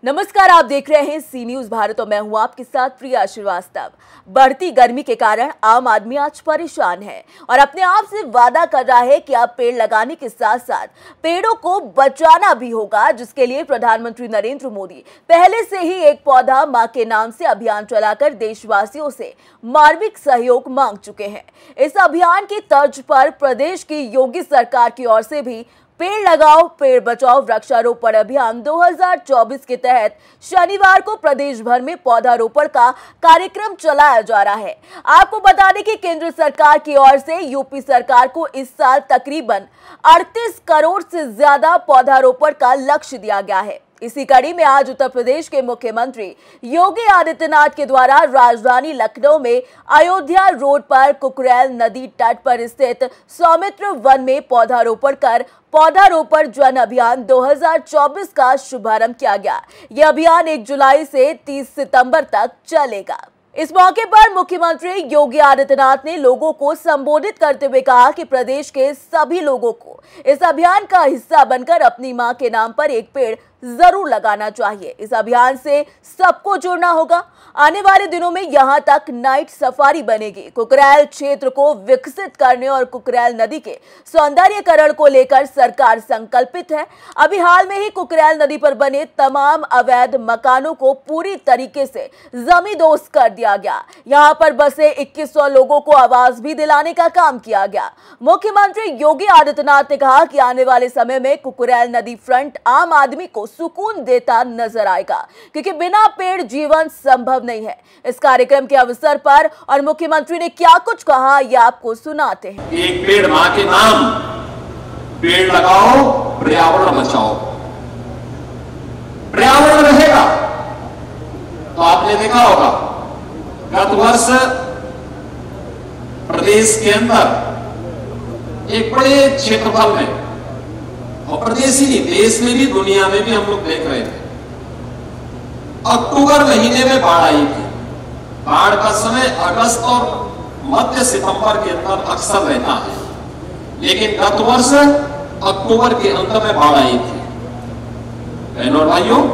नमस्कार, आप देख रहे हैं सी न्यूज भारत और मैं हूं आपके साथ प्रिया श्रीवास्तव। बढ़ती गर्मी के कारण आम आदमी आज परेशान है और अपने आप से वादा कर रहा है कि अब पेड़ लगाने के साथ साथ पेड़ों को बचाना भी होगा, जिसके लिए प्रधानमंत्री नरेंद्र मोदी पहले से ही एक पौधा मां के नाम से अभियान चलाकर देशवासियों से मार्मिक सहयोग मांग चुके हैं। इस अभियान की तर्ज पर प्रदेश की योगी सरकार की ओर से भी पेड़ लगाओ पेड़ बचाओ वृक्षारोपण अभियान 2024 के तहत शनिवार को प्रदेश भर में पौधारोपण का कार्यक्रम चलाया जा रहा है। आपको बता दें कि केंद्र सरकार की ओर से यूपी सरकार को इस साल तकरीबन 38 करोड़ से ज्यादा पौधारोपण का लक्ष्य दिया गया है। इसी कड़ी में आज उत्तर प्रदेश के मुख्यमंत्री योगी आदित्यनाथ के द्वारा राजधानी लखनऊ में अयोध्या रोड पर कुकरेल नदी तट पर स्थित सौमित्र वन में पौधारोपण कर पौधारोपण जन अभियान 2024 का शुभारंभ किया गया। यह अभियान 1 जुलाई से 30 सितंबर तक चलेगा। इस मौके पर मुख्यमंत्री योगी आदित्यनाथ ने लोगों को संबोधित करते हुए कहा कि प्रदेश के सभी लोगों को इस अभियान का हिस्सा बनकर अपनी मां के नाम पर एक पेड़ जरूर लगाना चाहिए। इस अभियान से सबको जुड़ना होगा। आने वाले दिनों में यहां तक नाइट सफारी बनेगी। कुकरेल क्षेत्र को विकसित करने और कुकरेल नदी के सौंदर्यीकरण को लेकर सरकार संकल्पित है। अभी हाल में ही कुकरेल नदी पर बने तमाम अवैध मकानों को पूरी तरीके से जमींदोज कर दिया गया। यहां पर बसे 2100 लोगों को आवास भी दिलाने का काम किया गया। मुख्यमंत्री योगी आदित्यनाथ ने कहा कि आने वाले समय में कुकरेल नदी फ्रंट आम आदमी को सुकून देता नजर आएगा, क्योंकि बिना पेड़ जीवन संभव नहीं है। इस कार्यक्रम के अवसर पर और मुख्यमंत्री ने क्या कुछ कहा, ये आपको सुनाते हैं। एक पेड़ मां के नाम, पेड़ लगाओ पर्यावरण बचाओ। पर्यावरण रहेगा तो आपने देखा होगा गत वर्ष प्रदेश के अंदर एक बड़े क्षेत्रफल में, और प्रदेश ही नहीं देश में भी दुनिया में भी हम लोग देख रहे थे, अक्टूबर महीने में बाढ़ आई थी। बाढ़ का समय अगस्त और मध्य सितंबर के अंदर अक्सर रहता है, लेकिन गत वर्ष अक्टूबर के अंत में बाढ़ आई थी। बहनों और भाइयों,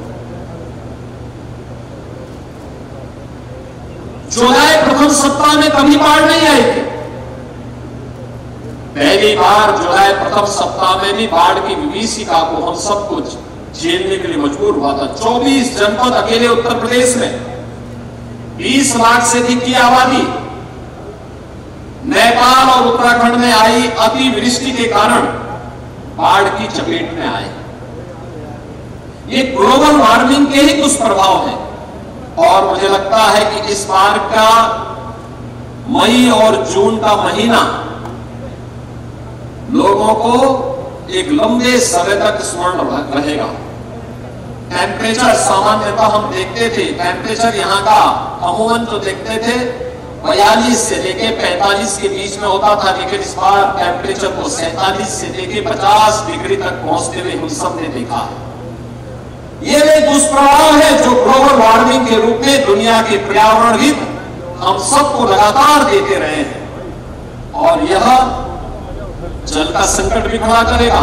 जुलाई प्रथम सप्ताह में कभी बाढ़ नहीं आई थी। पहली बार जुलाई प्रथम सप्ताह में भी बाढ़ की विभीषिका को हम सब कुछ झेलने के लिए मजबूर हुआ था। 24 जनपद अकेले उत्तर प्रदेश में 20 लाख से अधिक की आबादी नेपाल और उत्तराखंड में आई अतिवृष्टि के कारण बाढ़ की चपेट में आए। ये ग्लोबल वार्मिंग के ही दुष्प्रभाव हैं, और मुझे लगता है कि इस बार का मई और जून का महीना लोगों को एक लंबे समय तक स्मरण रहेगा। टेम्परेचर सामान्यतः हम देखते थे, टेम्परेचर यहाँ का अमूमन जो देखते थे 42 से लेके 45 के बीच में होता था, लेकिन इस बार टेम्परेचर को 47 से लेके 50 डिग्री तक पहुंचते हुए हम सब ने देखा है। ये वे दुष्प्रभाव है जो ग्लोबल वार्मिंग के रूप में दुनिया के पर्यावरणविद हम सबको लगातार देते रहे हैं, और यह जल का संकट भी खड़ा करेगा।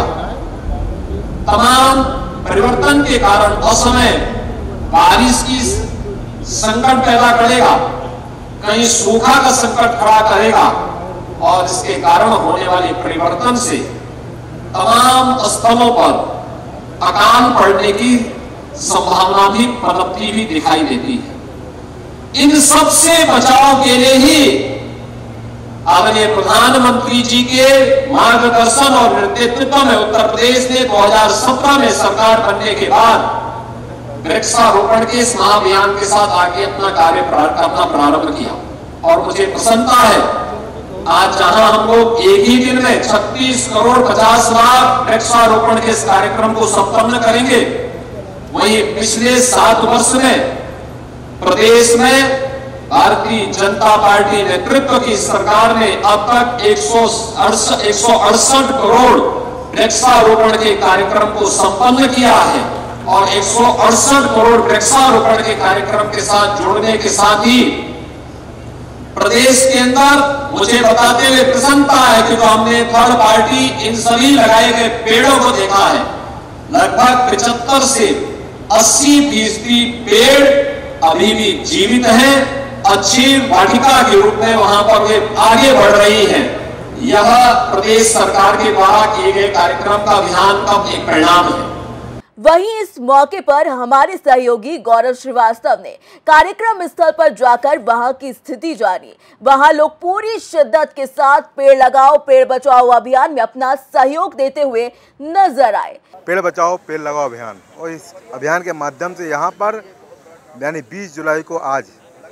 तमाम परिवर्तन के कारण असमय बारिश की संकट पैदा करेगा, कहीं सूखा का संकट खड़ा करेगा, और इसके कारण होने वाले परिवर्तन से तमाम स्थलों पर अकाल पड़ने की संभावना भी पनपती भी दिखाई देती है। इन सब से बचाव के लिए ही आदरणीय प्रधानमंत्री जी के मार्गदर्शन और नेतृत्व में उत्तर प्रदेश ने 2017 में सरकार बनने के बाद वृक्षारोपण के इस महाअभियान के साथ आगे अपना कार्य करना प्रारंभ किया। और मुझे प्रसन्नता है आज जहां हम लोग एक ही दिन में 36 करोड़ 50 लाख वृक्षारोपण के इस कार्यक्रम को संपन्न करेंगे, वहीं पिछले 7 वर्ष में प्रदेश में भारतीय जनता पार्टी नेतृत्व की सरकार ने अब तक 168 करोड़ वृक्षारोपण के कार्यक्रम को संपन्न किया है, और 168 करोड़ वृक्षारोपण के कार्यक्रम के साथ जुड़ने के साथ ही प्रदेश के अंदर मुझे बताते हुए प्रसन्नता है कि जो हमने थर्ड पार्टी इन सभी लगाए गए पेड़ों को देखा है, लगभग 75 से 80% पेड़ अभी भी जीवित हैं, अच्छी वाटिका के रूप में वहां पर वे आगे बढ़ रही हैं। यह प्रदेश सरकार के द्वारा किए गए कार्यक्रम का अभियान का एक परिणाम है। वहीं इस मौके पर हमारे सहयोगी गौरव श्रीवास्तव ने कार्यक्रम स्थल पर जाकर वहां की स्थिति जानी। वहां लोग पूरी शिद्दत के साथ पेड़ लगाओ पेड़ बचाओ अभियान में अपना सहयोग देते हुए नजर आए। पेड़ बचाओ पेड़ लगाओ अभियान, और इस अभियान के माध्यम से यहाँ पर यानी 20 जुलाई को आज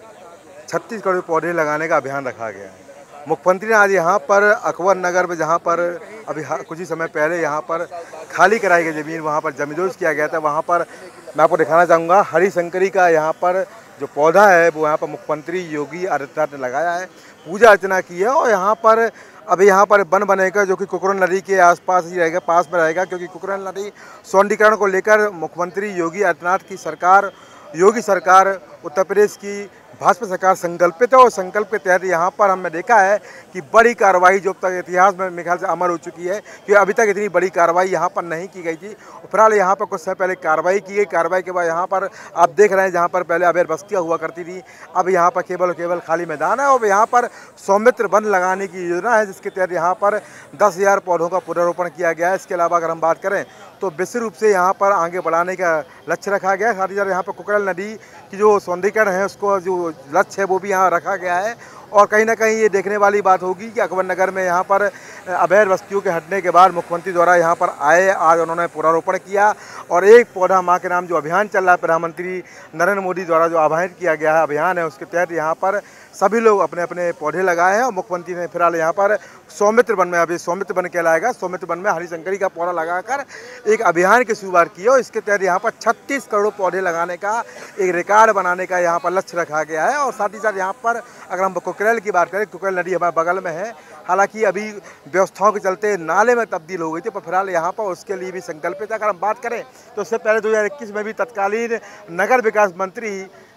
36 करोड़ पौधे लगाने का अभियान रखा गया है। मुख्यमंत्री ने आज यहाँ पर अकबर नगर में, जहाँ पर अभी कुछ ही समय पहले यहाँ पर खाली कराई गई ज़मीन, वहाँ पर जमींदोज किया गया था, वहाँ पर मैं आपको दिखाना चाहूँगा हरिशंकरी का यहाँ पर जो पौधा है वो यहाँ पर मुख्यमंत्री योगी आदित्यनाथ ने लगाया है, पूजा अर्चना की है। और यहाँ पर अभी यहाँ पर वन बनेगा जो कि कुकरण नदी के आसपास ही रहेगा, पास में रहेगा, क्योंकि कुकरण नदी सौंदर्यीकरण को लेकर मुख्यमंत्री योगी आदित्यनाथ की सरकार, योगी सरकार, उत्तर प्रदेश की भाजपा सरकार संकल्पित है। और संकल्प के तहत यहाँ पर हमने देखा है कि बड़ी कार्रवाई जो अब तक इतिहास में मेरे ख्याल से अमर हो चुकी है, कि अभी तक इतनी बड़ी कार्रवाई यहाँ पर नहीं की गई थी। फिलहाल यहाँ पर कुछ समय पहले कार्रवाई की गई। कार्रवाई के बाद यहाँ पर आप देख रहे हैं जहाँ पर पहले अवैध बस्तियाँ हुआ करती थी, अब यहाँ पर केवल खाली मैदान है। और यहाँ पर सौमित्र वन लगाने की योजना है, जिसके तहत यहाँ पर 10,000 पौधों का पुनरोपण किया गया है। इसके अलावा अगर हम बात करें तो विशेष रूप से यहाँ पर आगे बढ़ाने का लक्ष्य रखा गया है। साथ ही साथ यहाँ पर कुकरण नदी की जो सौंदर्यीकरण है उसको जो लक्ष्य है वो भी यहाँ रखा गया है। और कहीं ना कहीं ये देखने वाली बात होगी कि अकबर नगर में यहाँ पर अवैध बस्तियों के हटने के बाद मुख्यमंत्री द्वारा यहाँ पर आए, आज उन्होंने पौधारोपण किया। और एक पौधा माँ के नाम जो अभियान चल रहा है, प्रधानमंत्री नरेंद्र मोदी द्वारा जो आह्वान किया गया है अभियान है, उसके तहत यहाँ पर सभी लोग अपने अपने पौधे लगाए हैं। और मुख्यमंत्री ने फिलहाल यहाँ पर सौमित्र वन में, अभी सौमित्र वन कहलाएगा, सौमित्र वन में हरिशंकरी का पौधा लगाकर एक अभियान की शुरुआत की है। और इसके तहत यहाँ पर 36 करोड़ पौधे लगाने का एक रिकॉर्ड बनाने का यहाँ पर लक्ष्य रखा गया है। और साथ ही साथ यहाँ पर अगर हम कुकरेल की बात करें, कुकरेल नदी हमारे बगल में है, हालांकि अभी व्यवस्थाओं के चलते नाले में तब्दील हो गई थी, पर फिलहाल यहाँ पर उसके लिए भी संकल्पित है। अगर हम बात करें तो उससे पहले 2021 में भी तत्कालीन नगर विकास मंत्री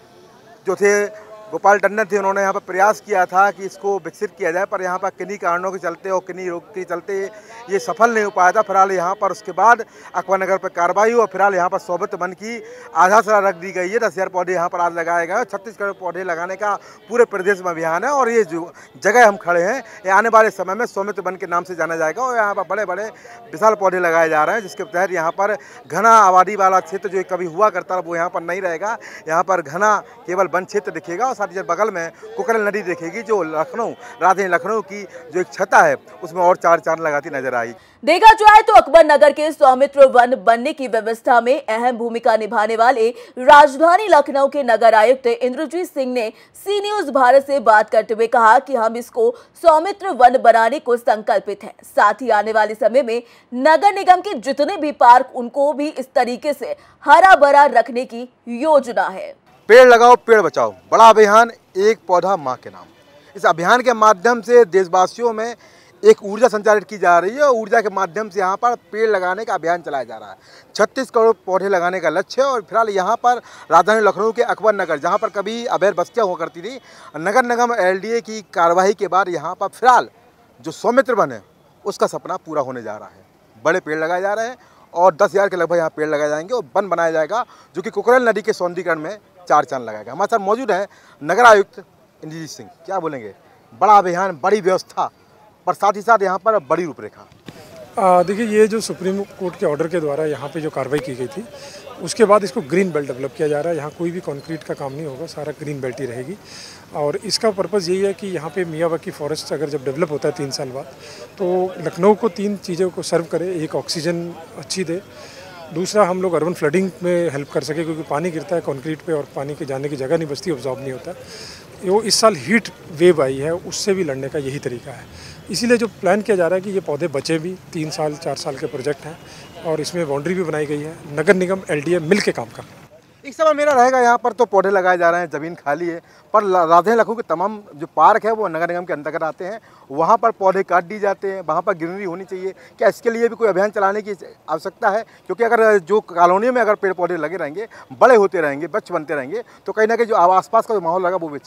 जो थे गोपाल टंडन थे, उन्होंने यहाँ पर प्रयास किया था कि इसको विकसित किया जाए, पर यहाँ पर किन्हीं कारणों के चलते और किन्हीं रोक के चलते ये सफल नहीं हो पाया था। फिलहाल यहाँ पर उसके बाद अकबर नगर पर कार्रवाई हुई और फिलहाल यहाँ पर सौमित्र वन की आधारशिला रख दी गई है। 10,000 पौधे यहाँ पर आज लगाए गए हैं। 36 करोड़ पौधे लगाने का पूरे प्रदेश में अभियान है। और ये जो जगह हम खड़े हैं, ये आने वाले समय में सौमित्र वन के नाम से जाना जाएगा। और यहाँ पर बड़े बड़े विशाल पौधे लगाए जा रहे हैं, जिसके तहत यहाँ पर घना आबादी वाला क्षेत्र जो कभी हुआ करता वो यहाँ पर नहीं रहेगा। यहाँ पर घना केवल वन क्षेत्र दिखेगा। और साथ ही बगल में कुकरेल नदी देखेगी, जो लखनऊ, राजधानी लखनऊ की जो एक छता है उसमें और 4 चांद लगाती नजर आई। देखा जाए तो अकबर नगर के सौमित्र वन बनने की व्यवस्था में अहम भूमिका निभाने वाले राजधानी लखनऊ के नगर आयुक्त इंद्रजीत सिंह ने सी न्यूज भारत से बात करते हुए कहा कि हम इसको सौमित्र वन बनाने को संकल्पित हैं। साथ ही आने वाले समय में नगर निगम के जितने भी पार्क, उनको भी इस तरीके से हरा भरा रखने की योजना है। पेड़ लगाओ पेड़ बचाओ, बड़ा अभियान, एक पौधा माँ के नाम। इस अभियान के माध्यम से देशवासियों में एक ऊर्जा संचारित की जा रही है। और ऊर्जा के माध्यम से यहाँ पर पेड़ लगाने का अभियान चलाया जा रहा है। 36 करोड़ पौधे लगाने का लक्ष्य है। और फिलहाल यहाँ पर राजधानी लखनऊ के अकबर नगर, जहाँ पर कभी अवैध बस्तियाँ हुआ करती थी, नगर निगम LDA की कार्रवाई के बाद यहाँ पर फिलहाल जो सौमित्र वन है उसका सपना पूरा होने जा रहा है। बड़े पेड़ लगाए जा रहे हैं और 10,000 के लगभग यहाँ पेड़ लगाए जाएंगे और वन बनाया जाएगा, जो कि कुकरेल नदी के सौंदर्यीकरण में 4 चांद लगाएगा। हमारे साथ मौजूद है नगर आयुक्त इंद्रजीत सिंह। क्या बोलेंगे? बड़ा अभियान, बड़ी व्यवस्था, पर साथ ही साथ यहाँ पर बड़ी रूपरेखा। देखिए, ये जो सुप्रीम कोर्ट के ऑर्डर के द्वारा यहाँ पे जो कार्रवाई की गई थी, उसके बाद इसको ग्रीन बेल्ट डेवलप किया जा रहा है। यहाँ कोई भी कंक्रीट का काम नहीं होगा, सारा ग्रीन बेल्ट ही रहेगी। और इसका पर्पज़ यही है कि यहाँ पे मियावाकी फॉरेस्ट अगर जब डेवलप होता है 3 साल बाद, तो लखनऊ को 3 चीज़ों को सर्व करे। एक, ऑक्सीजन अच्छी दे। दूसरा, हम लोग अर्बन फ्लडिंग में हेल्प कर सके, क्योंकि पानी गिरता है कंक्रीट पे और पानी के जाने की जगह नहीं बचती, ऑब्जॉर्ब नहीं होता। वो इस साल हीट वेव आई है, उससे भी लड़ने का यही तरीका है। इसीलिए जो प्लान किया जा रहा है कि ये पौधे बचे भी, 3 साल 4 साल के प्रोजेक्ट हैं और इसमें बाउंड्री भी बनाई गई है। नगर निगम LDA मिल के काम कर रहे हैं। एक सवाल मेरा रहेगा, यहाँ पर तो पौधे लगाए जा रहे हैं, ज़मीन खाली है, पर राजधानी लखनऊ के तमाम जो पार्क है वो नगर निगम के अंतर्गत आते हैं, वहाँ पर पौधे काट दिए जाते हैं, वहाँ पर ग्रीनरी होनी चाहिए। क्या इसके लिए भी कोई अभियान चलाने की आवश्यकता है? क्योंकि अगर जो कॉलोनियों में अगर पेड़ पौधे लगे रहेंगे, बड़े होते रहेंगे, वृक्ष बनते रहेंगे, तो कहीं ना कहीं जो आसपास का जो माहौल रहेगा वो भी अच्छा रहेगा।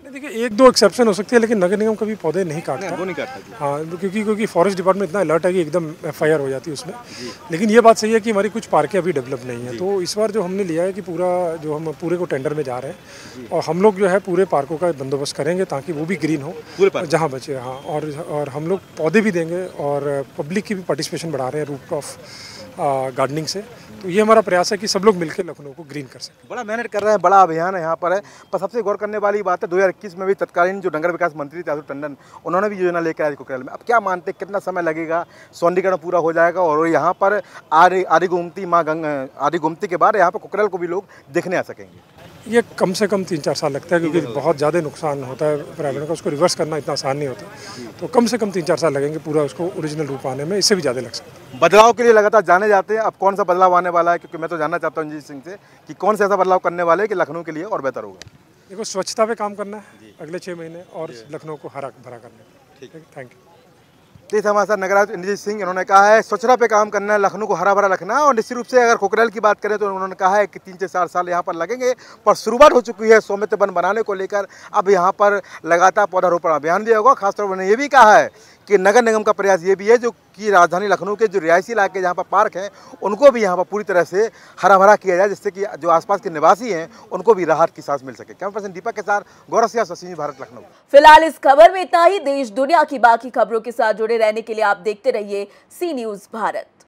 देखिए, एक दो एक्सेप्शन हो सकती है, लेकिन नगर निगम कभी पौधे नहीं काटता। वो नहीं काटता। हाँ, क्योंकि फॉरेस्ट डिपार्टमेंट इतना अलर्ट है कि एकदम FIR हो जाती है उसमें। लेकिन ये बात सही है कि हमारी कुछ पार्कें अभी डेवलप नहीं है, तो इस बार जो हमने लिया है कि हम पूरे को टेंडर में जा रहे हैं और हम लोग जो है पूरे पार्कों का बंदोबस्त करेंगे ताकि वो भी ग्रीन हो जहाँ बचे। हाँ, और हम लोग पौधे भी देंगे और पब्लिक की भी पार्टिसिपेशन बढ़ा रहे हैं रूफटॉप गार्डनिंग से। तो ये हमारा प्रयास है कि सब लोग मिलकर लखनऊ को ग्रीन कर सकें। बड़ा मेहनत कर रहे हैं, बड़ा अभियान है यहाँ पर है। पर सबसे गौर करने वाली बात है 2021 में भी तत्कालीन जो नगर विकास मंत्री थे आशुतोष टंडन, उन्होंने भी योजना लेकर आए कुकरेल में। अब क्या मानते हैं कितना समय लगेगा, सौंदर्यीकरण पूरा हो जाएगा और यहाँ पर आदि गोमती के बाद यहाँ पर कुकरेल को भी लोग देखने आ सकेंगे? ये कम से कम 3-4 साल लगता है, क्योंकि बहुत ज़्यादा नुकसान होता है पर्यावरण का, उसको रिवर्स करना इतना आसान नहीं होता। तो कम से कम 3-4 साल लगेंगे पूरा उसको ओरिजिनल रूप आने में, इससे भी ज़्यादा लग सकता है। बदलाव के लिए लगातार जाने जाते हैं, अब कौन सा बदलाव आने वाला है? क्योंकि मैं तो जानना चाहता हूँ इंजीनियर सिंह से कि कौन सा ऐसा बदलाव करने वाले हैं कि लखनऊ के लिए और बेहतर होगा? देखो, स्वच्छता पे काम करना है अगले 6 महीने और लखनऊ को हरा भरा करना है। ठीक है, थैंक यू। तो हमारे साथ नगर आयुक्त इंद्रजीत सिंह, इन्होंने कहा है स्वच्छता पे काम करना है, लखनऊ को हरा भरा रखना है। और निश्चित रूप से अगर कुकरेल की बात करें तो उन्होंने कहा है कि 3 से 4 साल यहाँ पर लगेंगे, पर शुरुआत हो चुकी है सौमित्र वन बनाने को लेकर। अब यहाँ पर लगातार पौधारोपण अभियान भी होगा। खासतौर पर उन्होंने ये भी कहा है कि नगर निगम का प्रयास ये भी है जो कि राजधानी लखनऊ के जो रिहायशी इलाके जहाँ पर पार्क हैं उनको भी यहाँ पर पूरी तरह से हरा भरा किया जाए, जिससे कि जो आसपास के निवासी हैं उनको भी राहत की सांस मिल सके। कैमरा पर्सन दीपक के साथ गौरव सिंह, स्वच्छ न्यूज़ भारत, लखनऊ। फिलहाल इस खबर में इतना ही। देश दुनिया की बाकी खबरों के साथ जुड़े रहने के लिए आप देखते रहिए सी न्यूज़ भारत।